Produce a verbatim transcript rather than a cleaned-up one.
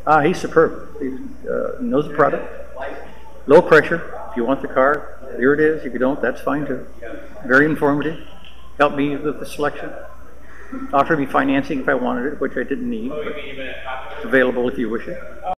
Ah, he's superb. He uh, knows the product. Low pressure. If you want the car, here it is. If you don't, that's fine too. Very informative. Helped me with the selection. Offered me financing if I wanted it, which I didn't need. It's available if you wish it.